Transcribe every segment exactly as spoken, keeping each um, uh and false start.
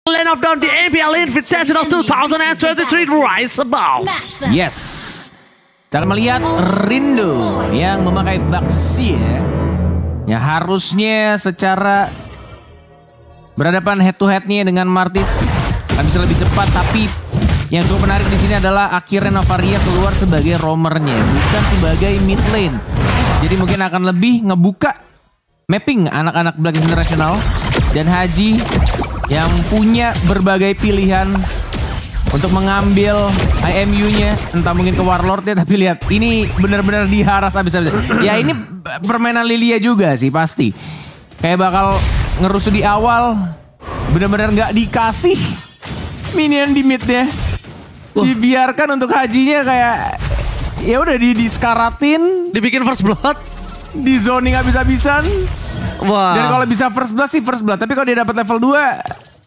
Land of Dawn, the A P L Invitational dua ribu dua puluh tiga Rise Above. Yes. Kita melihat Rindo yang memakai Baxia yang harusnya secara berhadapan head to headnya dengan Martis akan bisa lebih cepat, tapi yang cukup menarik di sini adalah akhirnya Novaria keluar sebagai roamernya, bukan sebagai mid lane. Jadi mungkin akan lebih ngebuka mapping anak-anak Black Generational dan Haji yang punya berbagai pilihan untuk mengambil I M U-nya, entah mungkin ke Warlord-nya, tapi lihat ini benar-benar diharas habis-habisan. Ya ini permainan Lilia juga sih pasti. Kayak bakal ngerusuh di awal, benar-benar nggak dikasih minion di mid-nya. Dibiarkan untuk Hajinya kayak ya udah di diskaratin, dibikin first blood, di zoning habis-habisan. Wah. Dan kalau bisa first blood sih first blood, tapi kalau dia dapat level dua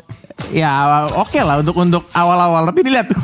ya oke okay lah untuk untuk awal-awal. Tapi ini lihat tuh.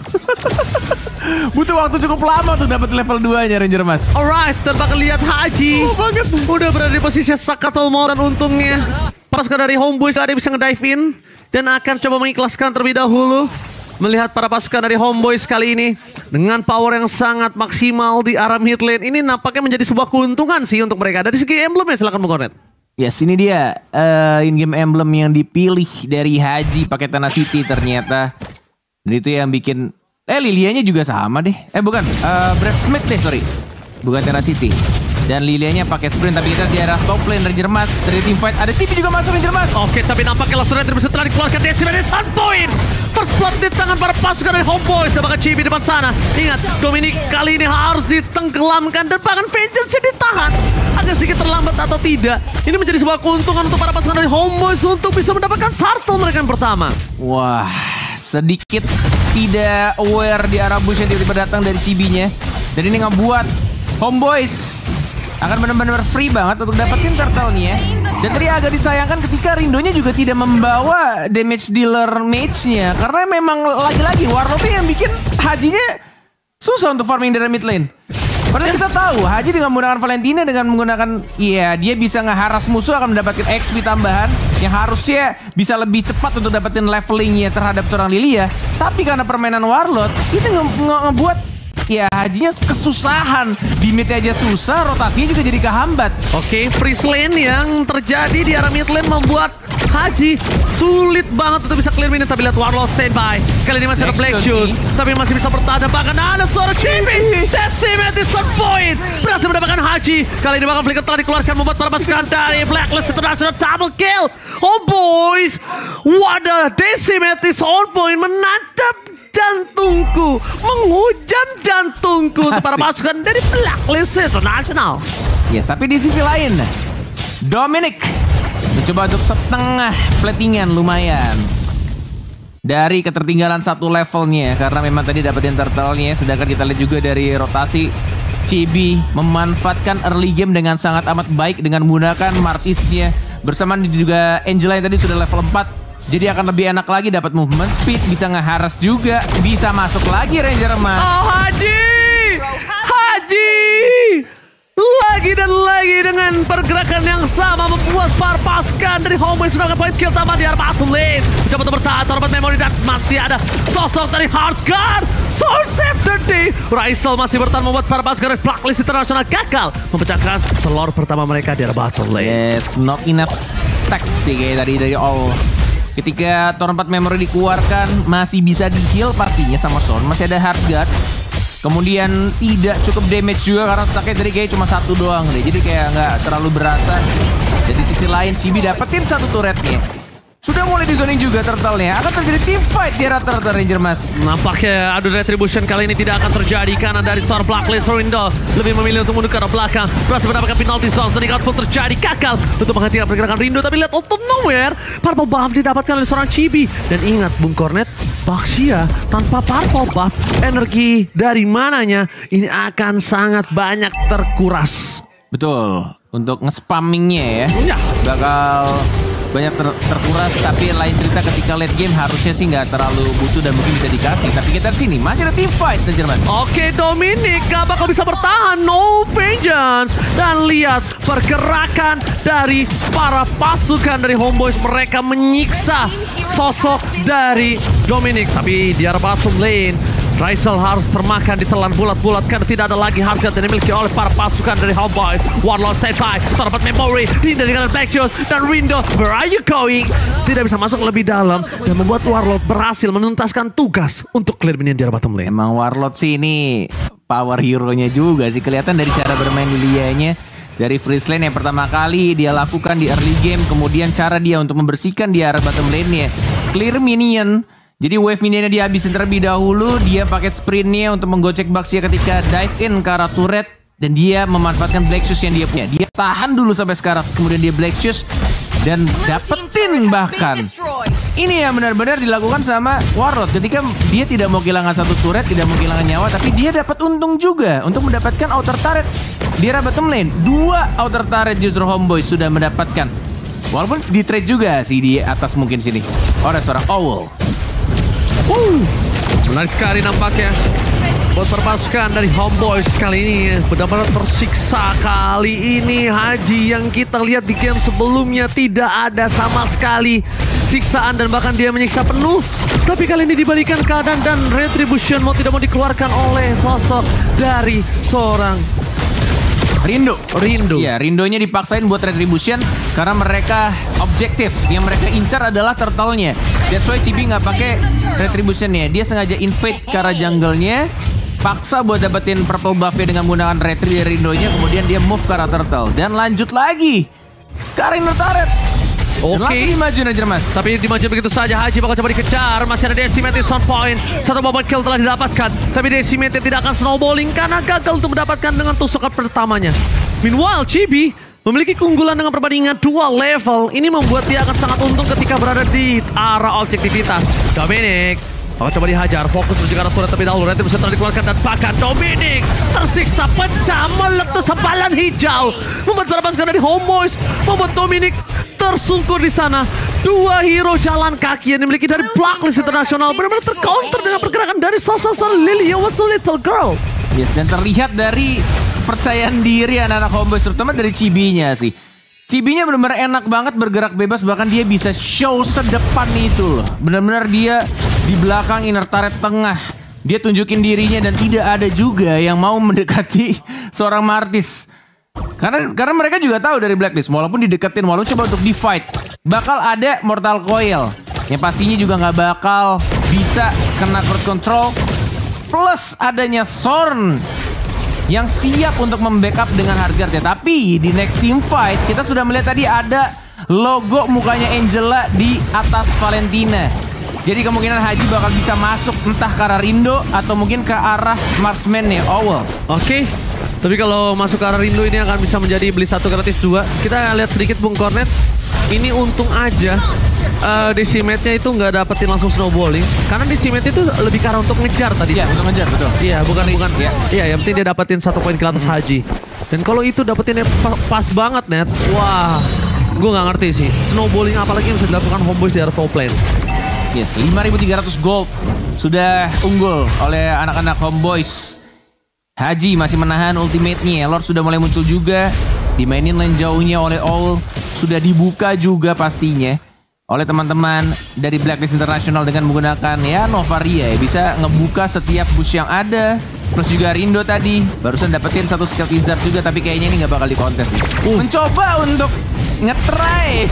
Butuh waktu cukup lama tuh dapat level dua nya Ranger Mas. Alright, tanpa lihat Haji oh, banget. Udah berada di posisi Sakatul Maut, dan untungnya pasukan dari Homeboyz ada bisa ngedive in dan akan coba mengikhlaskan terlebih dahulu. Melihat para pasukan dari Homeboyz kali ini dengan power yang sangat maksimal di arah mid lane, ini nampaknya menjadi sebuah keuntungan sih untuk mereka. Dari segi emblemnya silakan Bung Kornet. Yes, ini dia uh, in-game emblem yang dipilih dari Haji pakai Tenacity ternyata. Dan itu yang bikin eh Lilianya juga sama deh. Eh bukan, uh, Brave Smith deh, sorry. Bukan Tenacity. Dan Lilianya pakai sprint, tapi kita di arah top lane Ranger Mas. Dari team fight ada Cibi juga masuk Ranger Mas. Oke, tapi nampaknya langsung Retribution telah dikeluarkan. Decimated Sun Point. First blood di tangan para pasukan dari Homeboyz. Dan bahkan Cibi depan sana. Ingat, Dominic kali ini harus ditenggelamkan dan bahkan Vengeance ditahan. Agak sedikit terlambat atau tidak. Ini menjadi sebuah keuntungan untuk para pasukan dari Homeboyz untuk bisa mendapatkan turtle mereka yang pertama. Wah, sedikit tidak aware di arah bush yang tiba-tiba datang dari Cibinya. Dan ini ngebuat Homeboyz akan benar-benar free banget untuk dapetin turtle-nya. Dan tadi agak disayangkan ketika Rindonya juga tidak membawa damage dealer mage-nya. Karena memang lagi-lagi Warlord-nya yang bikin Hajinya susah untuk farming dari mid lane. Padahal kita tahu Haji dengan menggunakan Valentina, dengan menggunakan, iya dia bisa ngeharas musuh akan mendapatkan X P tambahan yang harusnya bisa lebih cepat untuk dapetin levelingnya terhadap seorang Lilia. Tapi karena permainan Warlord itu nge nge ngebuat ya Hajinya kesusahan. Di mid aja susah, rotasinya juga jadi kehambat. Oke, freeze lane yang terjadi di arah mid lane membuat Haji sulit banget untuk bisa clear minion. Tapi lihat Warlord standby. Kali ini masih ada Black Shoes, tapi masih bisa bertahan. Bahkan ada seorang Chibi. Decimated Sun Point berhasil mendapatkan Haji. Kali ini bahkan Flicker telah dikeluarkan membuat para pasukan dari Blacklist International double kill. Oh boys, wadah, Decimated Sun Point menatap jantungku, menghujam jantungku untuk para pasukan dari Blacklist International. Yes, tapi di sisi lain Dominic mencoba untuk setengah platingan lumayan dari ketertinggalan satu levelnya, karena memang tadi dapetin turtle-nya. Sedangkan kita lihat juga dari rotasi Cibi memanfaatkan early game dengan sangat amat baik dengan menggunakan Martisnya. Bersamaan juga Angela yang tadi sudah level empat. Jadi akan lebih enak lagi dapat movement speed, bisa ngeharas juga, bisa masuk lagi Ranger Mas. Oh Haji, Haji, lagi dan lagi dengan pergerakan yang sama membuat para pasukan dari Homeboyz mendapatkan point kill tambah di arah bottom lane. Coba untuk bertahan, terdapat memori dan masih ada sosok dari Hardguard. Soul save the day. Raisel masih bertahan membuat para pasukan dari Blacklist International gagal memecahkan telur pertama mereka di arah bottom lane. Yes, not enough stack sih kayak tadi dari all. Ketika Torn empat Memory dikeluarkan, masih bisa di-heal partinya sama Son. Masih ada Hardguard. Kemudian tidak cukup damage juga karena stacknya tadi kayak cuma satu doang deh. Jadi kayak nggak terlalu berasa. Dan di sisi lain, Cibi dapetin satu turretnya. Sudah mulai di zoning juga turtle-nya. Akan terjadi team fight di arah turtle Ranger Mas. Nampaknya adu retribution kali ini tidak akan terjadi karena dari seorang Blacklist Rindo lebih memilih untuk mundur ke arah belakang. Berhasil mendapatkan penalty zone. Sedikit pun terjadi gagal untuk menghentikan pergerakan Rindo. Tapi lihat out of nowhere, purple buff didapatkan oleh seorang Cibi. Dan ingat Bung Kornet, Baxia tanpa purple buff, energi dari mananya ini akan sangat banyak terkuras. Betul. Untuk nge-spammingnya ya. Ya. Bakal banyak ter terkuras. Tapi lain cerita ketika late game harusnya sih nggak terlalu butuh dan mungkin bisa dikasih. Tapi kita di sini masih ada team fight dan Jerman. Oke, Dominic gak bakal bisa bertahan. No vengeance. Dan lihat pergerakan dari para pasukan dari Homeboyz. Mereka menyiksa sosok dari Dominic. Tapi di arah bottom lane, Raisel harus termakan ditelan bulat-bulat karena tidak ada lagi harga yang dimiliki oleh para pasukan dari Homeboyz. Warlord stay by, terdapat memory, Rindo dengan Black Shoes, dan Rindo, where are you going? Tidak bisa masuk lebih dalam dan membuat Warlord berhasil menuntaskan tugas untuk clear minion di arah bottom lane. Emang Warlord sih ini power hero-nya juga sih, kelihatan dari cara bermain Lilia-nya. Dari freeze lane yang pertama kali dia lakukan di early game, kemudian cara dia untuk membersihkan di arah bottom lane-nya. Clear minion. Jadi wave minionnya dihabisin terlebih dahulu, dia pakai sprintnya untuk menggocek Baxia ketika dive in ke arah turret. Dan dia memanfaatkan Black Shoes yang dia punya. Dia tahan dulu sampai sekarang, kemudian dia Black Shoes dan dapetin bahkan. Ini yang benar-benar dilakukan sama Warlord ketika dia tidak mau kehilangan satu turret, tidak mau kehilangan nyawa, tapi dia dapat untung juga untuk mendapatkan outer turret di arah bottom lane. Dua outer turret justru Homeboyz sudah mendapatkan. Walaupun di trade juga sih di atas mungkin sini. Oh, ada seorang Owl. Uh, menarik sekali nampaknya buat perpasukan dari Homeboyz kali ini. Benar-benar tersiksa kali ini. Haji yang kita lihat di game sebelumnya tidak ada sama sekali siksaan dan bahkan dia menyiksa penuh. Tapi kali ini dibalikan keadaan dan retribution mau tidak mau dikeluarkan oleh sosok dari seorang Rindo. Rindo. Iya, Rindonya dipaksain buat retribution karena mereka objektif. Yang mereka incar adalah turtle-nya. That's why Chibi nggak pakai retribution-nya. Dia sengaja invade ke arah jungle-nya, paksa buat dapetin purple buff-nya dengan menggunakan retri dari Rindonya, kemudian dia move ke arah turtle dan lanjut lagi ke arah inner turret. Oke, okay. Dimaju aja mas. Tapi dimaju begitu saja. Haji bakal coba dikejar. Masih ada Decimated Sound Point. Satu bomb kill telah didapatkan. Tapi Decimated tidak akan snowballing karena gagal untuk mendapatkan dengan tusukan pertamanya. Meanwhile, Chibi memiliki keunggulan dengan perbandingan dua level. Ini membuat dia akan sangat untung ketika berada di arah objektivitas. Dominic akan coba dihajar, fokus menuju ke arah turret terlebih dahulu. Nanti bisa telah dikeluarkan dan bahkan Dominic tersiksa pecah meletus sempalan hijau. Membuat para pasukan dari Homeboyz, membuat Dominic tersungkur di sana. Dua hero jalan kaki yang dimiliki dari Blacklist Internasional benar-benar tercounter dengan pergerakan dari sosok Lilia was a little girl. Yes, dan terlihat dari percayaan diri anak-anak Homeboyz, terutama dari Chibi-nya sih. Chibi-nya benar-benar enak banget bergerak bebas, bahkan dia bisa show sedepan itu loh. Benar-benar dia di belakang inner turret tengah. Dia tunjukin dirinya dan tidak ada juga yang mau mendekati seorang Martis. Karena karena mereka juga tahu dari Blacklist, walaupun dideketin, walaupun coba untuk di-fight, bakal ada Mortal Coil. Yang pastinya juga nggak bakal bisa kena crowd control. Plus adanya Sorn yang siap untuk membackup dengan Hardguard ya. Tapi di next team fight kita sudah melihat tadi ada logo mukanya Angela di atas Valentina. Jadi kemungkinan Haji bakal bisa masuk entah ke arah Rindo atau mungkin ke arah marksman nih, Owl. Oke, okay. Tapi kalau masuk ke arah Rindo ini akan bisa menjadi beli satu gratis dua. Kita lihat sedikit Bung Cornet. Ini untung aja uh, Decimate-nya itu nggak dapetin langsung snowballing. Karena Decimate itu lebih ke arah untuk ngejar tadi. Iya, untuk ngejar, betul. Iya, bukan bukan. Ya. Iya, yang penting dia dapetin satu poin ke atas hmm. Haji. Dan kalau itu dapetinnya pas banget, Net. Wah, gue nggak ngerti sih. Snowballing apalagi yang bisa dilakukan Homeboyz di arah top lane. Yes, lima ribu tiga ratus gold sudah unggul oleh anak-anak Homeboyz. Haji masih menahan ultimate-nya. Lord sudah mulai muncul juga. Dimainin lane jauhnya oleh Owl. Sudah dibuka juga pastinya oleh teman-teman dari Blacklist International dengan menggunakan ya Novaria ya. Bisa ngebuka setiap bush yang ada. Plus juga Rindo tadi barusan dapetin satu skill wizard juga, tapi kayaknya ini nggak bakal dikontes nih. Uh. Mencoba untuk ngetry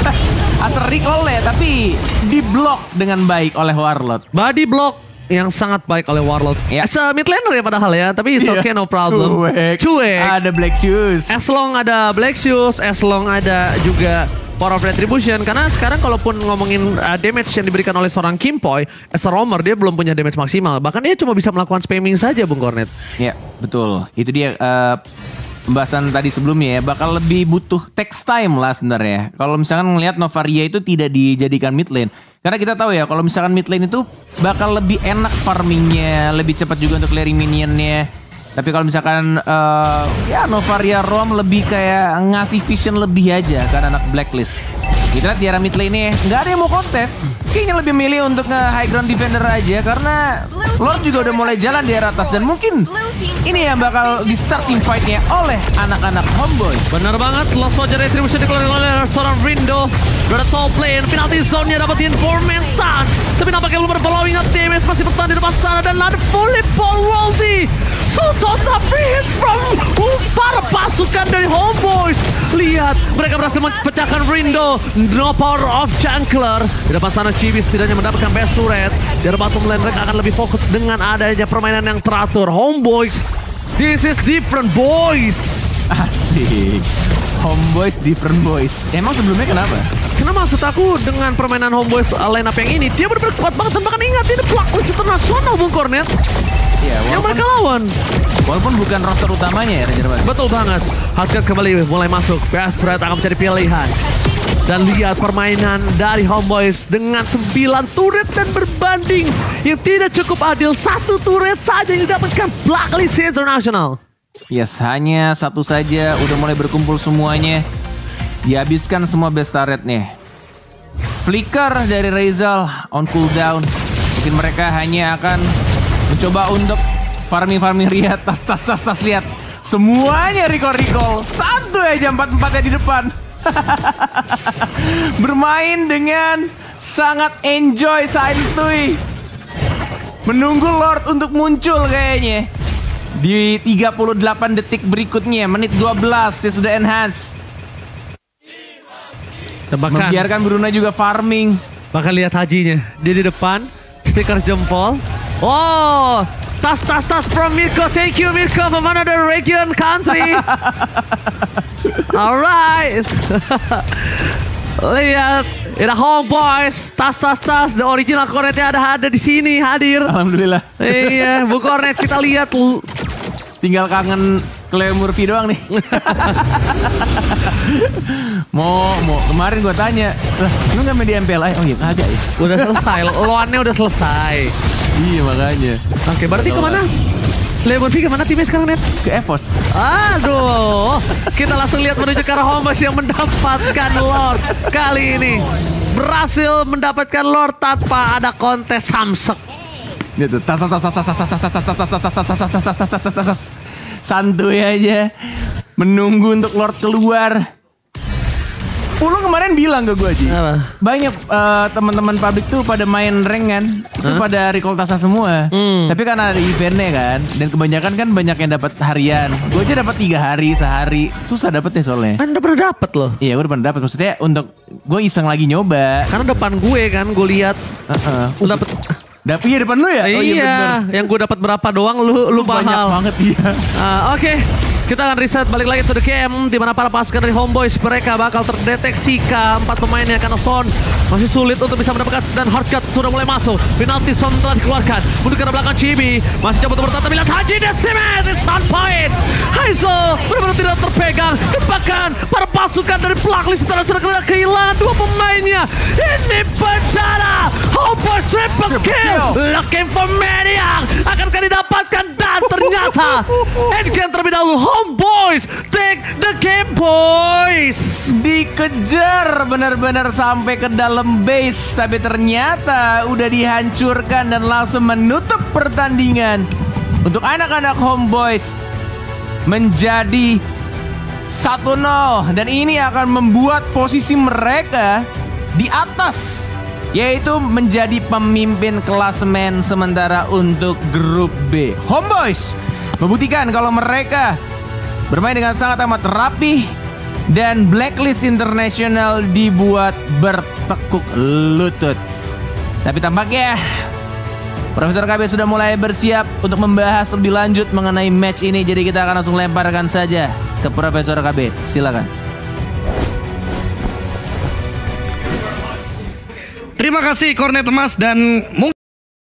atau recall ya, tapi diblok dengan baik oleh Warlord. Body block yang sangat baik oleh Warlord. Ya. As a mid laner ya padahal ya, tapi it's okay, no problem. Cuek. Cuek. Ada Black Shoes. As long ada Black Shoes, as long ada juga Power of Retribution. Karena sekarang kalaupun ngomongin uh, damage yang diberikan oleh seorang Kimpoy, as a roamer dia belum punya damage maksimal. Bahkan dia cuma bisa melakukan spamming saja, Bung Cornet. Ya, betul. Itu dia uh, pembahasan tadi sebelumnya ya. Bakal lebih butuh text time lah sebenarnya. Kalau misalkan ngelihat Novaria itu tidak dijadikan mid lane. Karena kita tahu ya, kalau misalkan mid lane itu bakal lebih enak farmingnya, lebih cepat juga untuk clearing minionnya. Tapi kalau misalkan uh, ya Novaria roam lebih kayak ngasih vision lebih aja kan anak Blacklist. Kita lihat di arah mid lane-nya nggak ada yang mau kontes. Kayaknya lebih milih untuk nge-high ground defender aja karena Lord juga udah mulai jalan di arah atas dan mungkin ini yang bakal di starting fight-nya oleh anak-anak Homeboys. Benar banget, Lost Soldier Retribution dikeluarin oleh seorang Rindo. Udah ada top lane, penalty zone-nya dapetin four man stun. Tapi nampaknya belum berfollowing up damage, masih bertahan di depan sana dan ada fully Paul Worldy. So total free hit from uh, para pasukan dari Homeboys. Lihat, mereka berhasil mempecahkan Rindo. No power of Jungler. Di depan sana Chibi setidaknya mendapatkan best turret. Di depan bottom lane mereka akan lebih fokus dengan adanya permainan yang teratur. Homeboys, this is different boys. Asik. Homeboys different boys. Emang sebelumnya kenapa? Karena maksud aku dengan permainan Homeboys uh, line up yang ini, dia benar-benar kuat banget dan bahkan ingat ini blacklist internasional Bung Cornet. Ya, yang walaupun, mereka lawan. Walaupun bukan roster utamanya ya Ranger Bang. Betul banget. Hardcut kembali mulai masuk. Best threat akan menjadi pilihan. Dan lihat permainan dari Homeboys dengan sembilan turret dan berbanding yang tidak cukup adil. Satu turret saja yang didapatkan blacklist internasional. Yes, hanya satu saja udah mulai berkumpul semuanya. Dihabiskan semua best turretnya. Flicker dari Rizal on cooldown. Mungkin mereka hanya akan mencoba untuk farming-farming Ria. Tas, tas, tas, tas, lihat. Semuanya recall-recall. Satu aja empat-empatnya di depan. Bermain dengan sangat enjoy santuy. Menunggu Lord untuk muncul kayaknya. Di tiga puluh delapan detik berikutnya, menit dua belas ya sudah enhance. Tebakan. Membiarkan Bruna juga farming. Bahkan lihat Hajinya, dia di depan, stiker jempol. Oh, tas tas tas from Mirko. Thank you Mirko from another region country. Alright. Lihat, ini Homeboys, tas tas tas, the original Cornetnya ada ada di sini hadir. Alhamdulillah. Iya, Bu Cornet kita lihat. Tinggal kangen Cleo Murphy doang nih. mau mau kemarin gue tanya, lah lu nggak main di M P L A? Oh iya kagak ya. Udah selesai, loannya udah selesai. Iya makanya. Oke, berarti kemana? Cleo Murphy kemana timnya sekarang, Net? Ke Evos. Aduh, kita langsung lihat menuju ke arah Homeboys yang mendapatkan Lord kali ini. Berhasil mendapatkan Lord tanpa ada kontes samsek. Gitu, tas tas tas tas tas tas tas tas tas tas tas tas tas tas tas tas tas. Santuy aja menunggu untuk Lord keluar. Lu kemarin bilang ke gue aja. Apa? Banyak uh, teman-teman publik tuh pada main rank kan, itu huh? pada recall tasa semua. Hmm. Tapi kan ada eventnya kan, dan kebanyakan kan banyak yang dapat harian. Gue aja dapat tiga hari sehari, susah dapetnya soalnya. Kan udah pernah dapet loh. Iya, gue udah pernah dapet. Maksudnya untuk gue iseng lagi nyoba. Karena depan gue kan, gue lihat. Uh-uh. Lu dapet. Dapet iya depan lu ya? Iya, oh, iya bener. Yang gue dapat berapa doang, lu lu banyak mahal. banget iya. Uh, Oke. Okay. Kita akan reset balik lagi to the game di mana para pasukan dari Homeboys mereka bakal terdeteksi keempat pemainnya karena Son masih sulit untuk bisa mendapatkan dan Hardcut sudah mulai masuk. Penalti Son telah dikeluarkan. Mundur ke belakang Chibi masih coba untuk bertahan tapi lihat Haji Decimet di stun point. Hazel benar-benar tidak terpegang. Bahkan para pasukan dari blacklist sudah sudah kehilangan dua pemainnya. Ini bencana. Homeboys triple kill. Looking for Maniac. Akankah didapatkan dan ternyata endgame terlebih dahulu. Homeboys take the game boys. Dikejar benar-benar sampai ke dalam base, tapi ternyata udah dihancurkan dan langsung menutup pertandingan untuk anak-anak Homeboys menjadi satu nol, dan ini akan membuat posisi mereka di atas, yaitu menjadi pemimpin klasemen sementara untuk grup B. Homeboys membuktikan kalau mereka bermain dengan sangat amat rapi dan blacklist internasional dibuat bertekuk lutut. Tapi tampaknya Profesor K B sudah mulai bersiap untuk membahas lebih lanjut mengenai match ini. Jadi kita akan langsung lemparkan saja ke Profesor K B. Silakan. Terima kasih Cornet Mas, dan mungkin